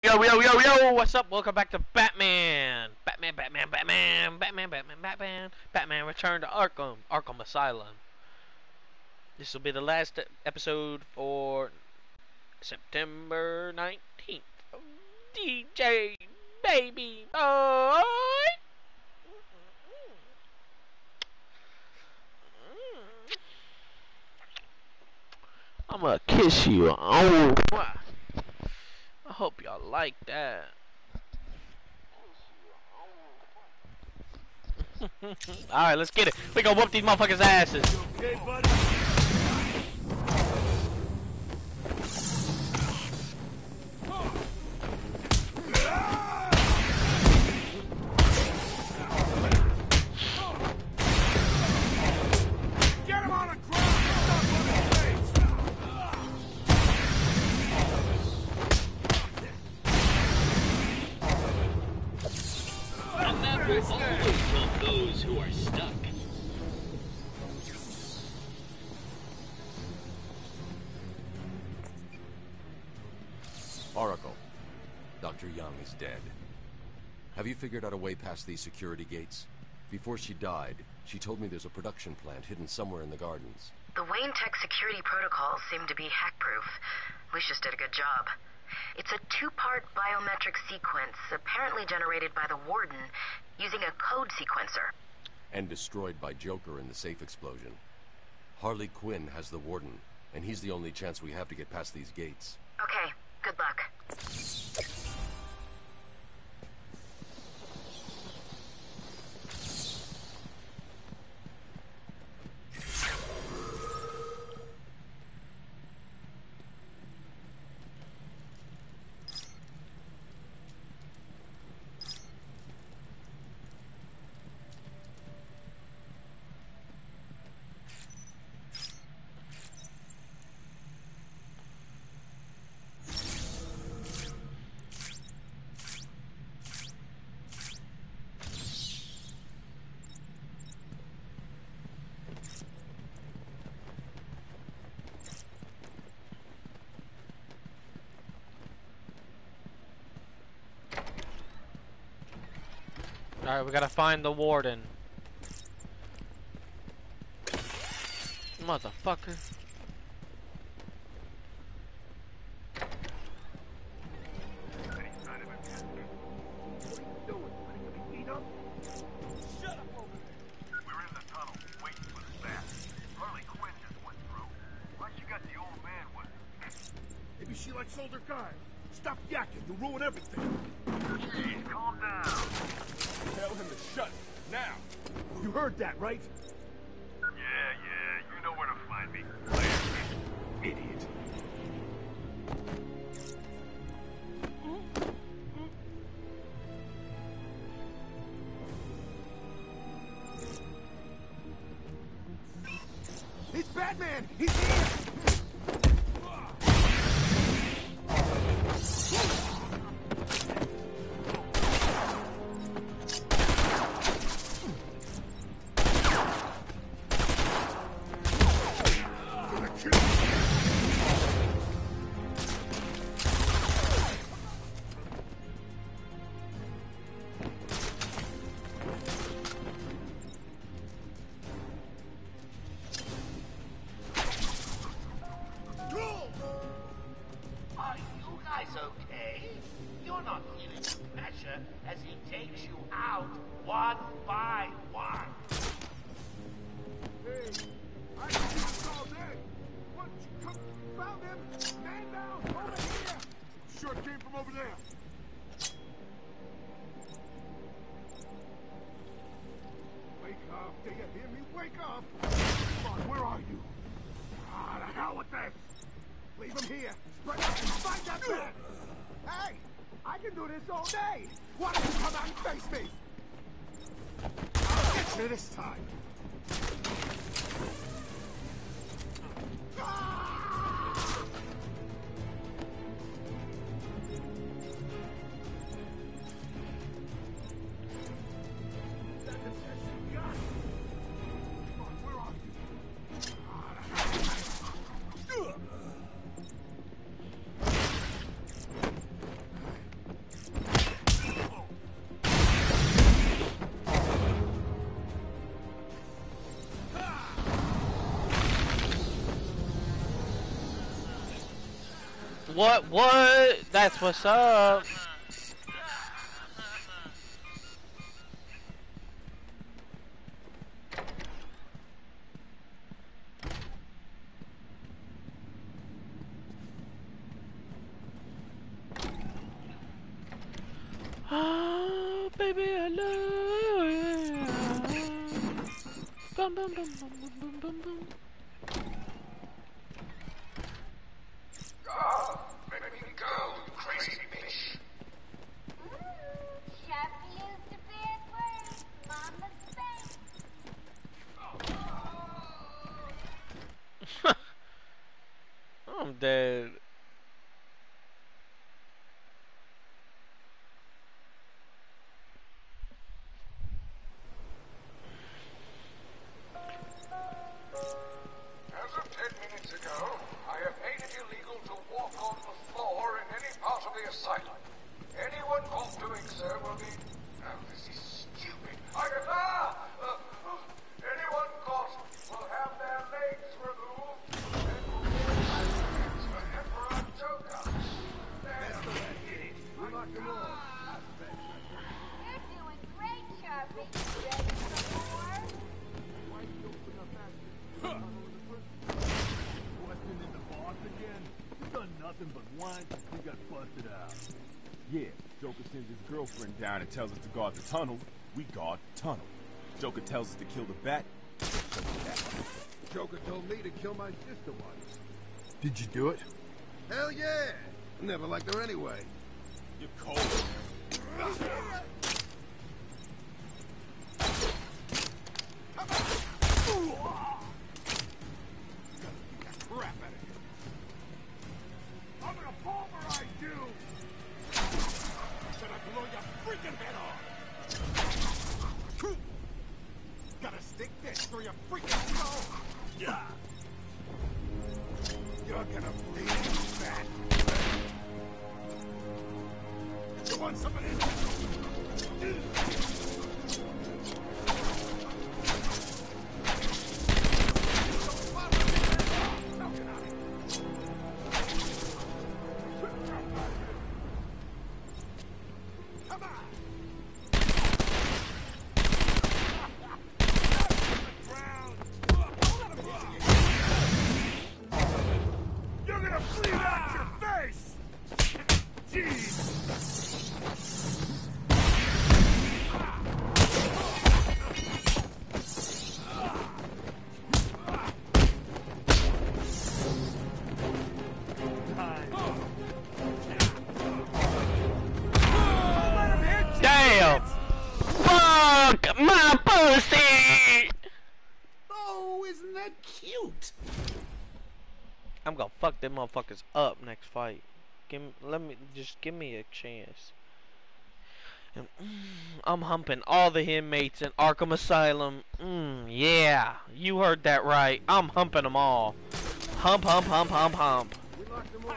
Yo, what's up? Welcome back to Batman. Batman Return to Arkham Asylum. This will be the last episode for September 19th. DJ Baby Boy. I'm gonna kiss you. Oh, I hope y'all like that. Alright, let's get it. We gonna whoop these motherfuckers' asses. Okay, buddy? Get him on the ground! And that will always help those who are stuck. Oracle, Dr. Young is dead. Have you figured out a way past these security gates? Before she died, she told me there's a production plant hidden somewhere in the gardens. The Wayne Tech security protocols seem to be hack-proof. Lucius did a good job. It's a two-part biometric sequence, apparently generated by the Warden, using a code sequencer. And destroyed by Joker in the safe explosion. Harley Quinn has the Warden, and he's the only chance we have to get past these gates. Okay, good luck. Alright, we gotta find the Warden. Motherfucker. Maybe she likes older guys. Stop yakking, you ruin everything. Jeez, calm down. Tell him to shut it, now. You heard that, right? Yeah, you know where to find me. Idiot. It's Batman! He's here! Okay? You're not feeling the pressure as he takes you out one by one. Hey, I can do this all day. Why don't you come found him? Man down, over here. Sure it came from over there. Wake up, do you hear me? Wake up! Come on, where are you? Ah, the hell with this! Leave him here. Spread out and find that man! Hey! I can do this all day! Why don't you come out and face me? I'll get you this time! Ah! That's the best you got! Come on, where are you? Ah, the hell with this. What? That's what's up. Oh, baby, I love you. Bum, bum, bum, bum, bum, bum, bum. Let me go, you crazy bitch. Sharpie used a bad word. Mama's bank. I'm dead. As of 10 minutes ago, I have made it illegal to walk on the floor in any part of the asylum. Anyone caught doing so will be... Oh, this is stupid. Anyone caught will have their legs removed and will be hands for Emperor Joker. That's the way it is. We locked them all. You're doing great, Sharpie. Ready for more? Why you open up after Busting in the boss again? You've done nothing but whine since we got busted out. Yeah, Joker sends his girlfriend down and tells us to guard the tunnel. We guard the tunnel. Joker tells us to kill the bat. We kill the bat. Joker told me to kill my sister once. Did you do it? Hell yeah! Never liked her anyway. You're cold. Crap out of here. I'm gonna pulverize you! Gonna blow your freaking head off! Gotta stick this through your freaking skull! Yeah! You're gonna bleed fat! You want some of this? You're gonna bleed out your face! Jeez! Damn! Fuck my pussy! Oh, isn't that cute? I'm gonna fuck them motherfuckers up next fight. Give me a chance. And, I'm humping all the inmates in Arkham Asylum. Yeah, you heard that right. I'm humping them all. Hump, hump, hump, hump, hump. We locked them all.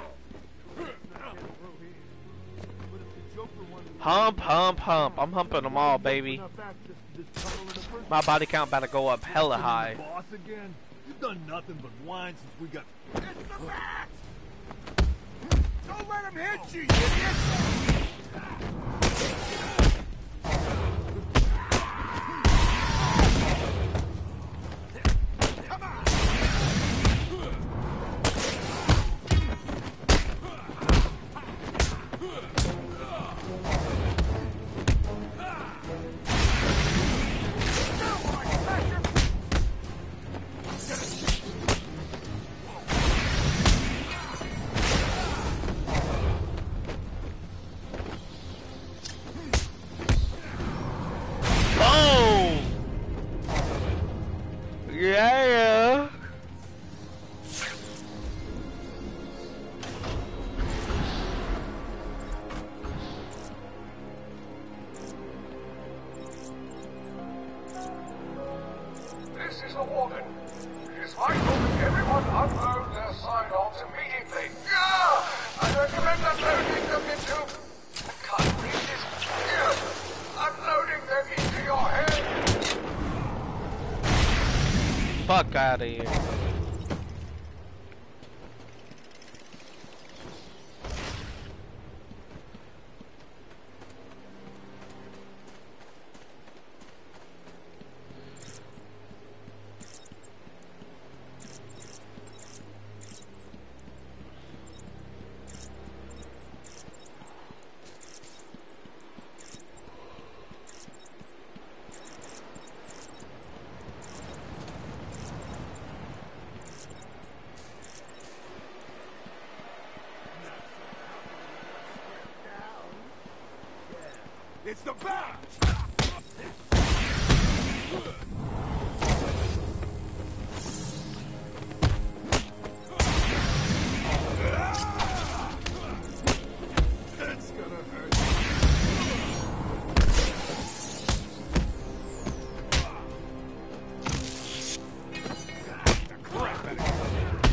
Hump, hump, hump. I'm humping them all, baby. My body count about to go up hella high. Boss again? You've done nothing but whine since we got... It's the bat! Don't let him hit you, you idiot! Come on! Boom! Yeah! This is the warden. It is vital that everyone unload their sidearms immediately. I recommend unloading them into... I can't read this. Unloading them into your head. Fuck out of here. It's the bat! That's gonna hurt. Crap out of here.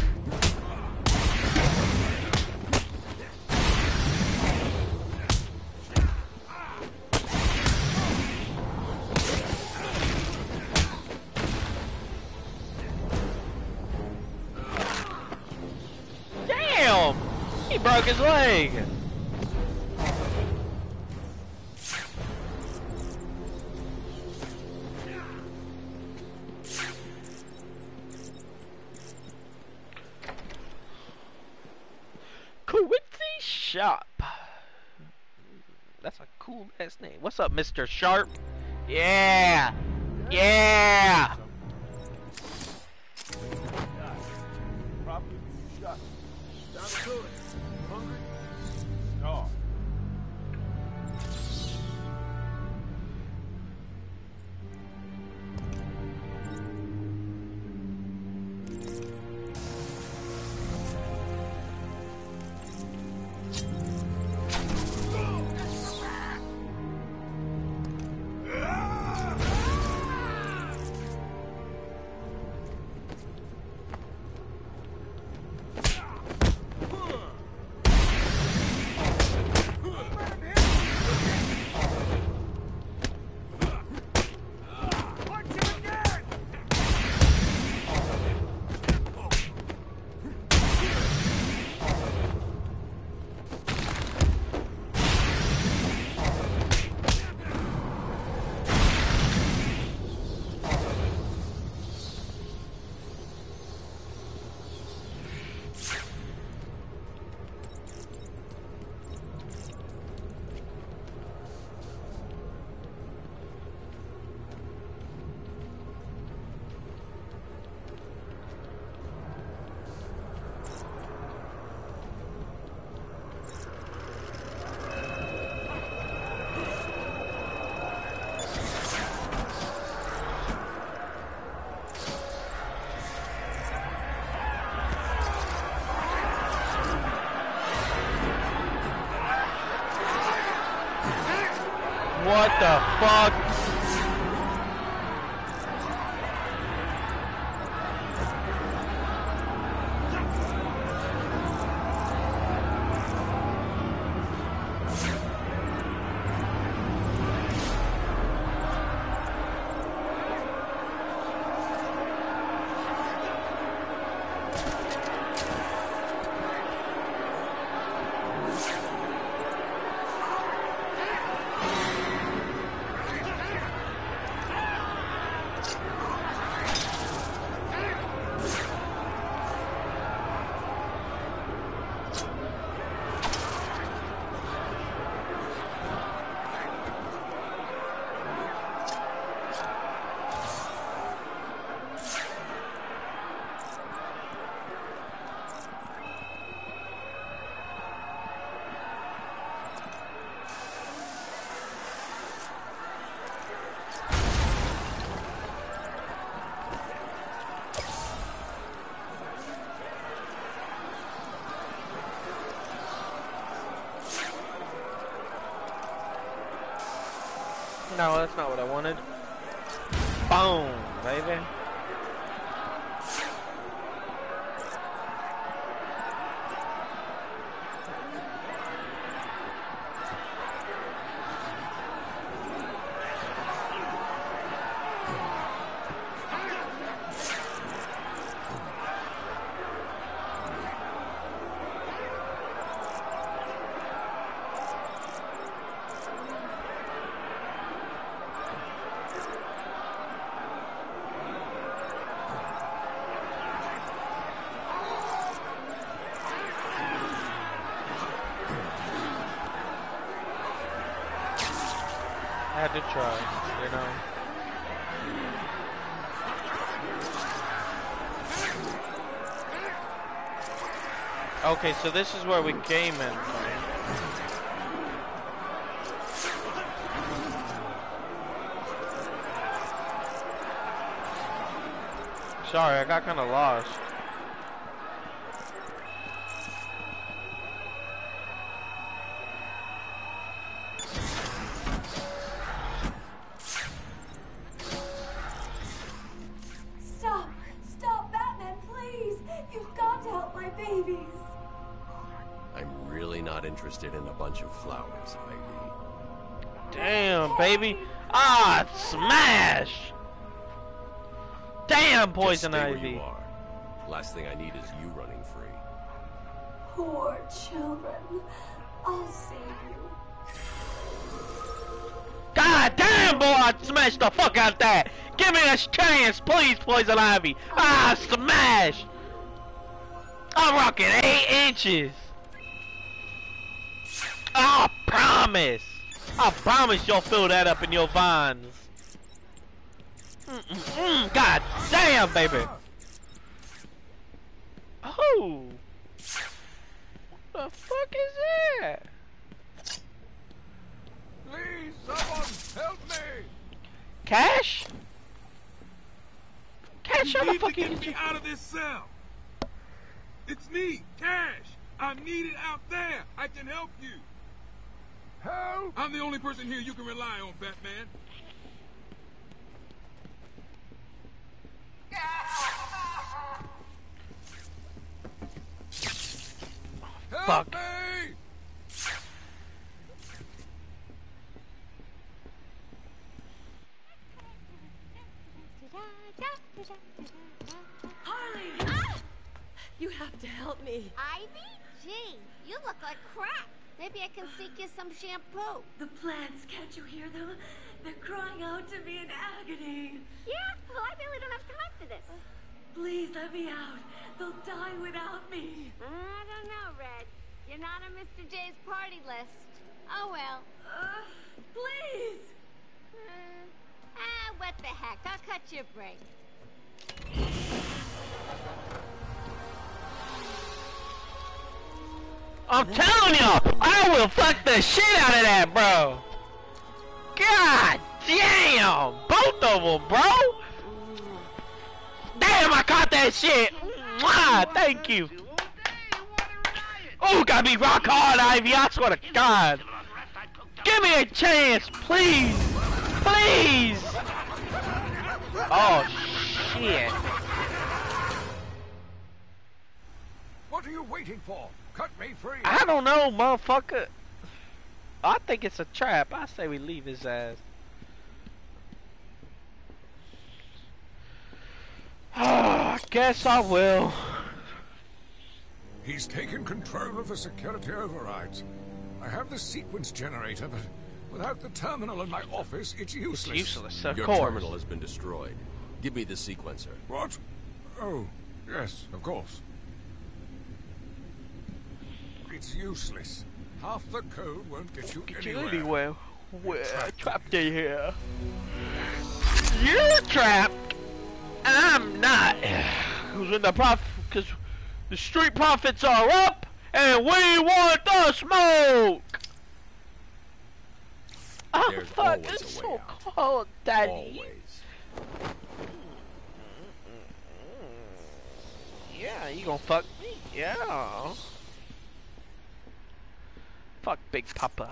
Damn! He broke his leg. Quincy Sharp. That's a cool ass name. What's up, Mr. Sharp? Yeah! Yeah! Probably shot. Sounds good. Hungry? No. What the fuck? No, that's not what I wanted. Boom, baby. I had to try, you know. Okay, so this is where we came in from. Sorry, I got kind of lost. Stop! Stop, Batman, please! You've got to help my babies! I'm really not interested in a bunch of flowers, Ivy. Damn, baby. Ah, smash! Damn, Poison Just stay where Ivy. you are. Last thing I need is you running free. Poor children. I'll save you. God damn, boy, I smashed the fuck out that. Give me a chance, please, Poison Ivy. Ah, smash! I'm rocking 8 inches. I promise. I promise you'll fill that up in your vines. God damn, baby. Oh. What the fuck is that? Please, someone help me! Cash? Cash, how the need fuck to you get me out of this cell. It's me, Cash. I'm needed out there. I can help you. Help! I'm the only person here you can rely on, Batman. Help Fuck. me! Harley! You have to help me. Ivy? Gee, you look like crap. Maybe I can sneak you some shampoo. The plants, can't you hear them? They're crying out to me in agony. Yeah? Well, I really don't have time for this. Please let me out. They'll die without me. I don't know, Red. You're not on Mr. J's party list. Oh, well. Please! What the heck? I'll cut your break. I'm telling you, I will fuck the shit out of that, bro. God damn, both of them, bro. Damn, I caught that shit. Mwah, thank you. Oh, gotta be rock hard, Ivy. I swear to God. Give me a chance, please. Please. Oh, shit. What are you waiting for? Cut me free! I don't know, motherfucker. I think it's a trap. I say we leave his ass. I guess I will. He's taken control of the security overrides. I have the sequence generator, but without the terminal in my office, it's useless. Useless, of Your course. terminal has been destroyed. Give me the sequencer. What? Oh, yes, of course. It's useless. Half the code won't get you anywhere. We're trapped in here. You're trapped. I'm not. Because the street profits are up, and we want the smoke. Oh There's fuck! always It's a way so out. cold, Daddy. Always. Yeah, you gonna fuck me? Yeah. Fuck Big Papa.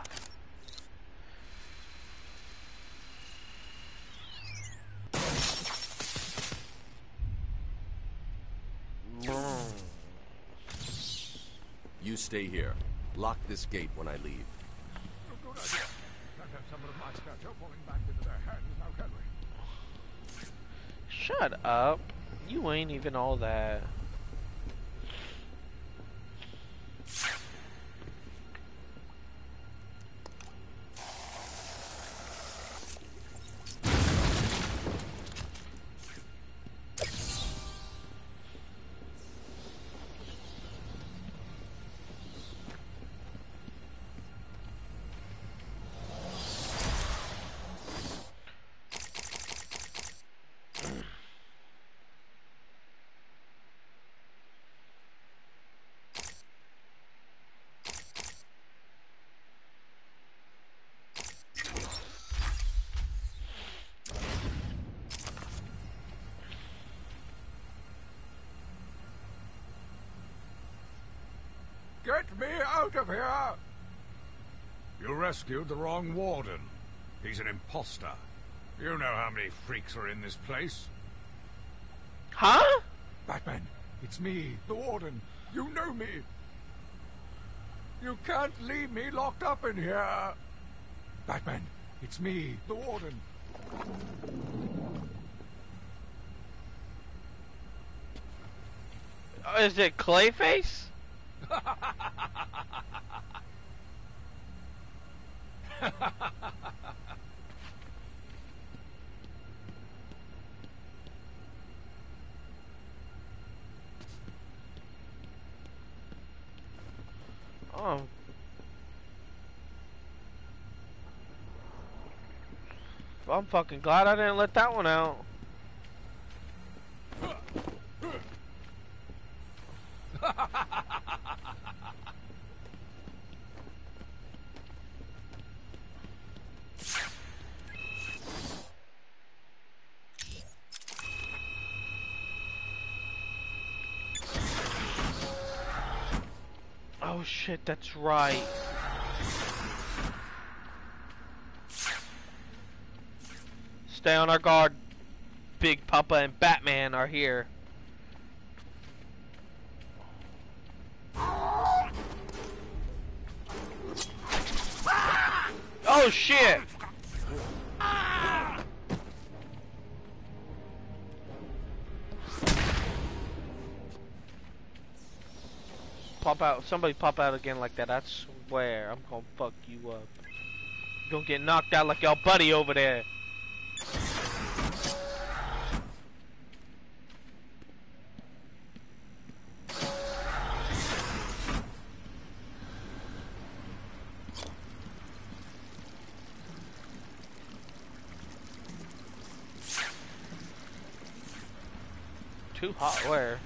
You stay here. Lock this gate when I leave. Good idea. Can't have some of my stature falling back into their hands now, can we? Shut up. You ain't even all that. me out of here! You rescued the wrong warden. He's an imposter. You know how many freaks are in this place. Huh? Batman, it's me, the warden. You know me. You can't leave me locked up in here. Batman, it's me, the warden. Is it Clayface? Oh. I'm fucking glad I didn't let that one out. Oh shit, that's right. Stay on our guard. Big Papa and Batman are here. Oh shit! Pop out. Somebody pop out again like that. I swear I'm gonna fuck you up. You're gonna get knocked out like your buddy over there. Too hot where?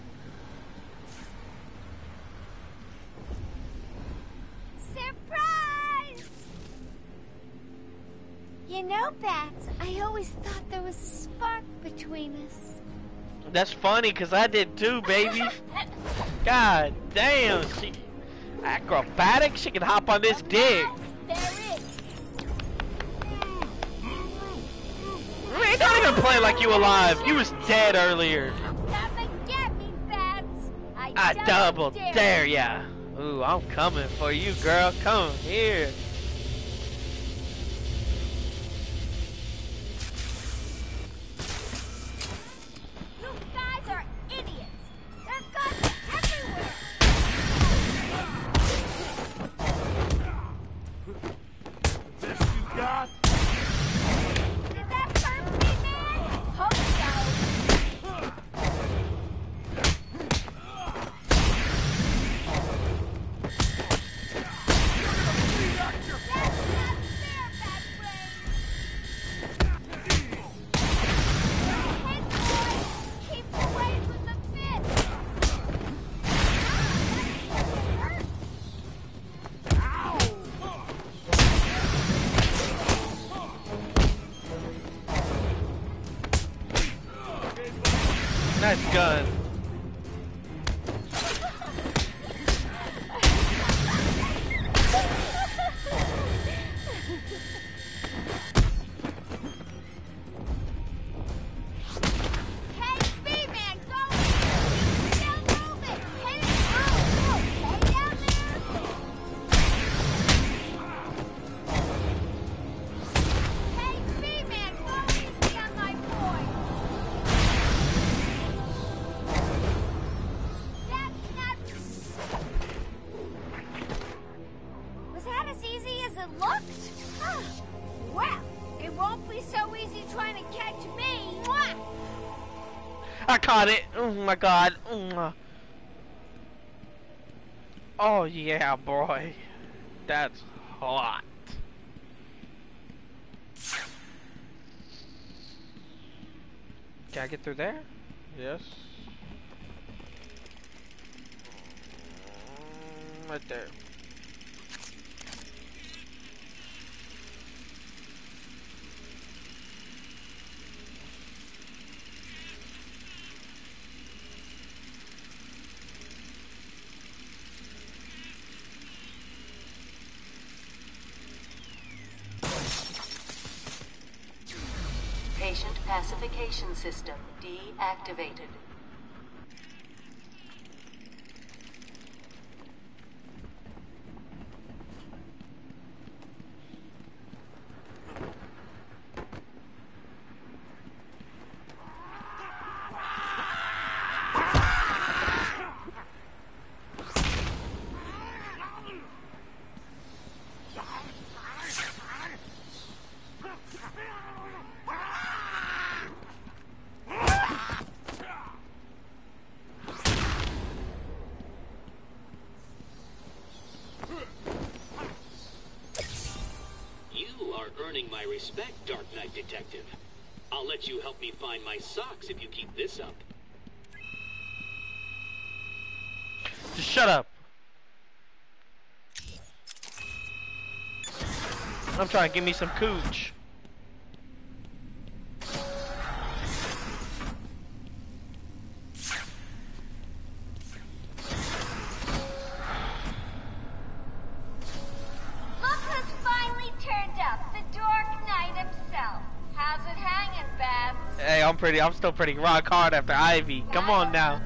Surprise! You know, Bats, I always thought there was a spark between us. That's funny, cause I did too, baby. God damn, she acrobatic. She can hop on this dick. There is. Man, don't even play like you alive. You was dead earlier. Come and get me, Bats. I double dare ya. Ooh, I'm coming for you, girl. Come here. You guys are idiots. There's guns everywhere. This you got? Did that hurt me, man? Hope so. That's not fair, Bat Brain. Hey, boys, keep away from the fist. Nice gun. Hey, B-Man, go! Still moving! Hit it! Okay down there? Hey, B-Man, go easy on my boy! That's not... Was that as easy as it looked? Huh. Well, it won't be so easy trying to catch me! Mwah! I caught it. Oh my god. Oh yeah, boy. That's hot. Can I get through there? Yes. Right there. Pacification system deactivated. My respect, Dark Knight Detective. I'll let you help me find my socks if you keep this up. Just shut up. I'm trying to give me some cooch. I'm still pretty rock hard after Ivy. Come on now.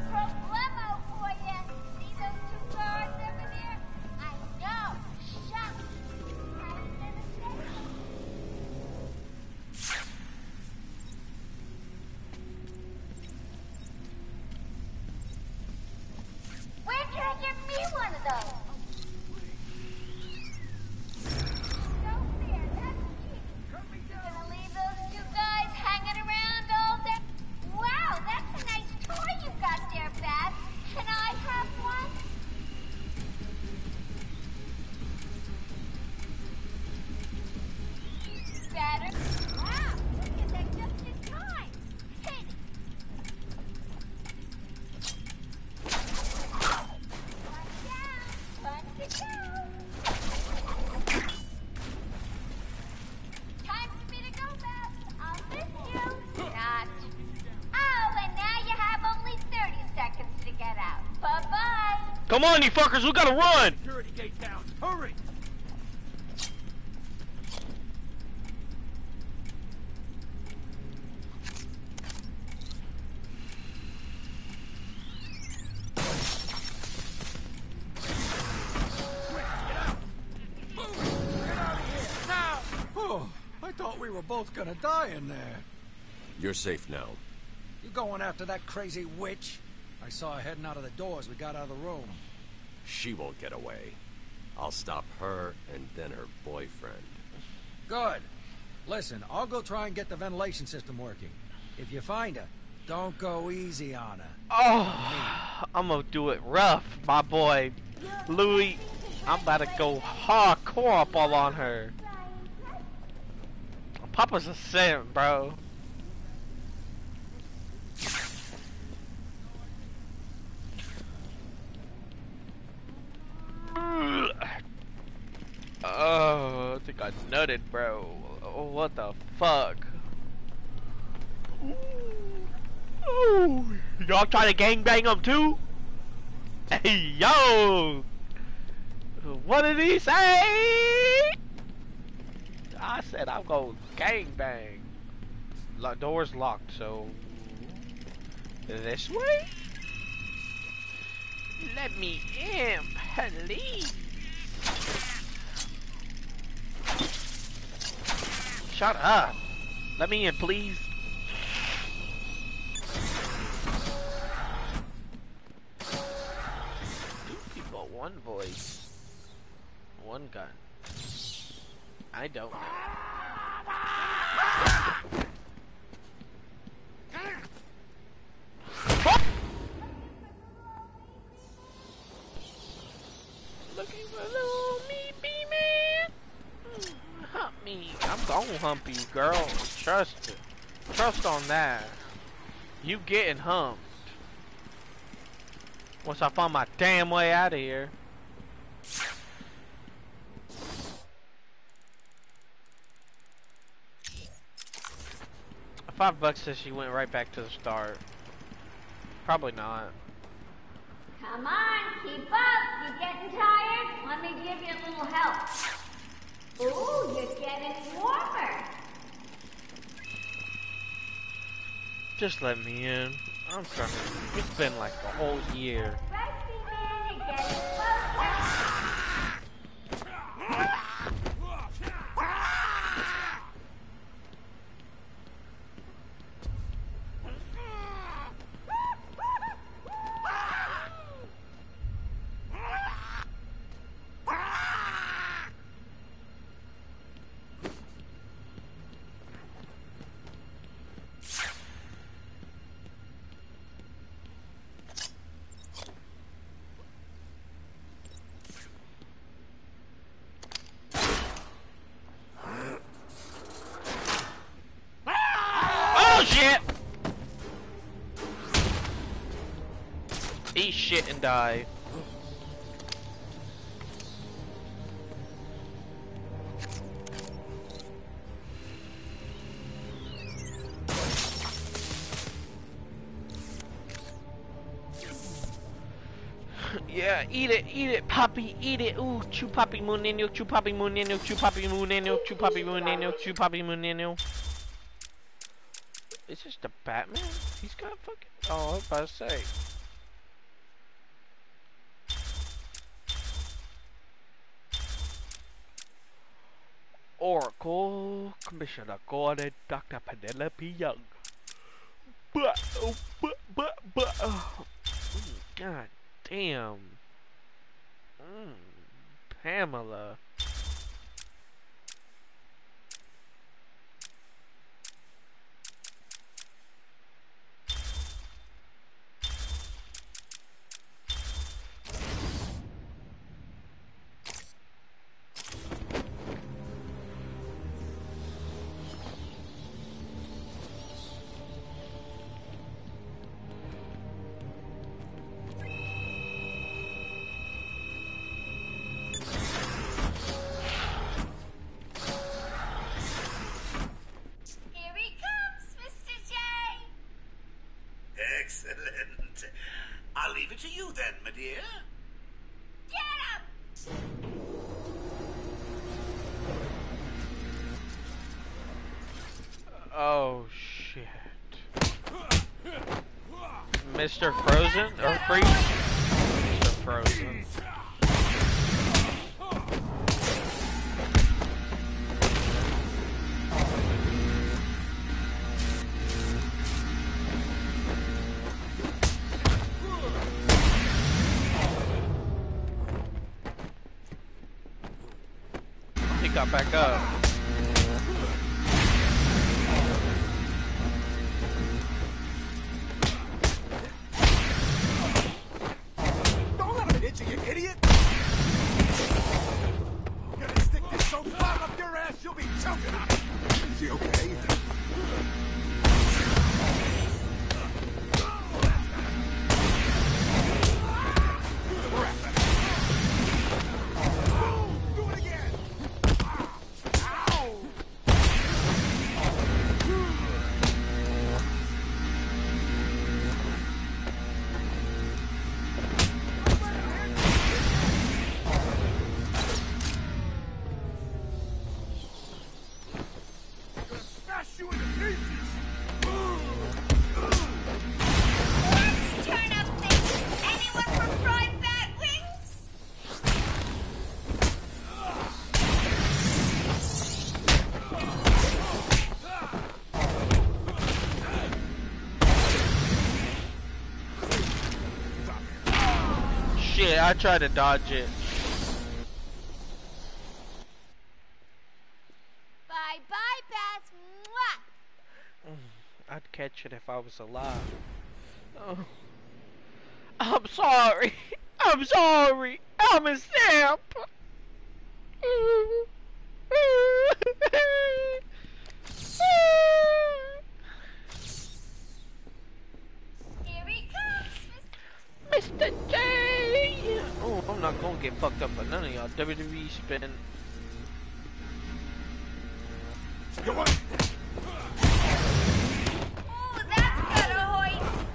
Where can I get me one of those? Come on, you fuckers, we gotta run! Security gate down. Hurry! Oh, I thought we were both gonna die in there. You're safe now. You going after that crazy witch? I saw her heading out of the door as we got out of the room. She won't get away. I'll stop her and then her boyfriend. Good. Listen, I'll go try and get the ventilation system working. If you find her, don't go easy on her. Oh, I'm gonna do it rough, my boy. Louis, I'm about to go hardcore up all on her. Papa's a simp, bro. Oh, I think I nutted, bro. Oh, what the fuck? Y'all try to gangbang him too? Hey, yo! What did he say? I said I'm going gangbang. Door's locked, so this way? Let me in, please. Shut up. Let me in, please. Two people, one voice, one gun. I don't know. Looking for little me, man. Hump me. I'm gonna hump you, girl. Trust it. Trust on that. You getting humped. Once I find my damn way out of here. $5 says she went right back to the start. Probably not. Come on, keep up. You getting tired? Let me give you a little help. Ooh, you're getting warmer. Just let me in. I'm trying to. It's been like a whole year. Shit! Eat shit and die. Yeah, eat it, Poppy, eat it. Ooh, chew Poppy Moonino, chew Poppy Moonino, chew Poppy Moonino, chew Poppy Moonino, chew Poppy Moonino. Is this the Batman? He's got fucking. Oh, I was about to say. Oracle Commissioner Gordon, Dr. Penelope Young. God damn. Pamela. Excellent. I'll leave it to you then, my dear. Get him! Oh shit. Mr. Frozen or Freeze? Mr. Frozen. He got back up. Don't let him hit you, you idiot! Gonna stick this so far up your ass you'll be choking. Is he okay? Do it again! Ow! Smash you into pieces! Let's turn up things. Anyone for fried bat wings? Shit, I tried to dodge it. Bye-bye, bats. Mwah! I'd catch it if I was alive. Oh. I'm sorry. I'm sorry. I'm a stamp. Here he comes, Mr. J. Oh, I'm not gonna get fucked up by none of y'all. WWE spin. You want? Ooh, that's got a hoist.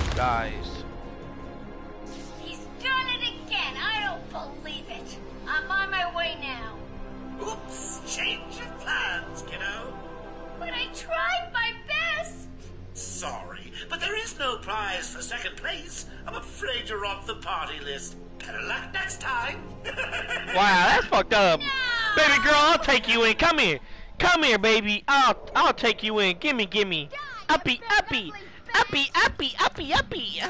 dies. He's done it again. I don't believe it. I'm on my way now. Oops, change of plans, kiddo. But I tried my best. Sorry, but there is no prize for second place. I'm afraid you're off the party list. Better luck next time. Wow, that's fucked up. No. Baby girl, I'll take you in. Come here. Come here, baby. I'll take you in. Gimme, gimme. Uppy, uppy. Uppy, uppy, uppy, uppy.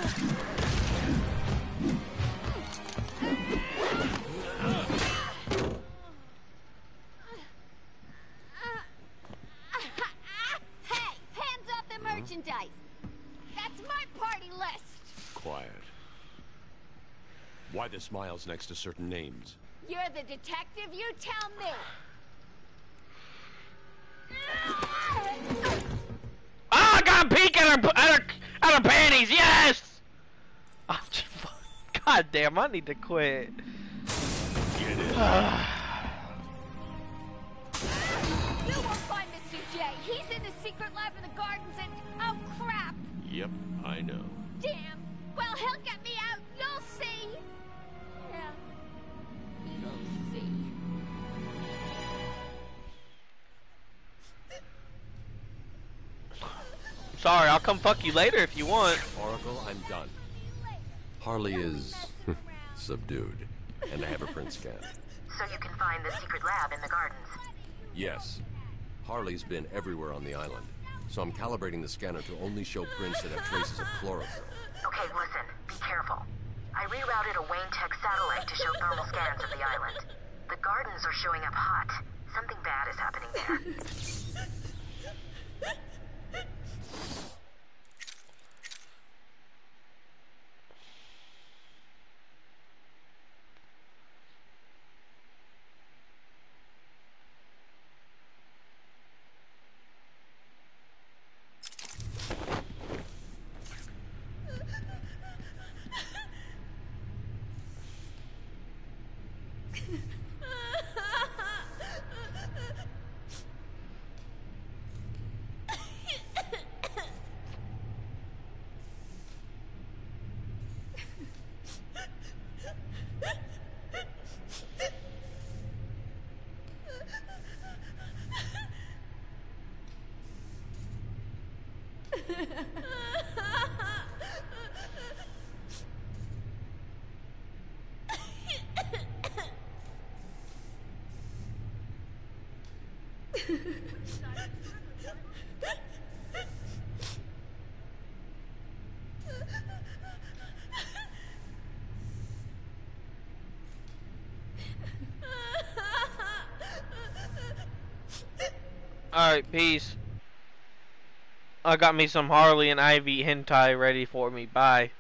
Hey, hands off the merchandise. That's my party list. Quiet. Why the smiles next to certain names? You're the detective, you tell me. Oh, I got a peek at her panties, yes! Oh, God damn, I need to quit. Get it. You won't find Mr. J. He's in the secret lab in the gardens and... oh, crap. Yep, I know. Damn. Well, he'll get me out. You'll see. Yeah. You'll see. Sorry, I'll come fuck you later if you want. Oracle, I'm done. Harley is subdued, and I have her print scanned. So you can find the secret lab in the gardens? Yes. Harley's been everywhere on the island, so I'm calibrating the scanner to only show prints that have traces of chlorophyll. Okay, listen. Be careful. I rerouted a Wayne Tech satellite to show thermal scans of the island. The gardens are showing up hot. Something bad is happening there. Alright, peace. I got me some Harley and Ivy hentai ready for me. Bye.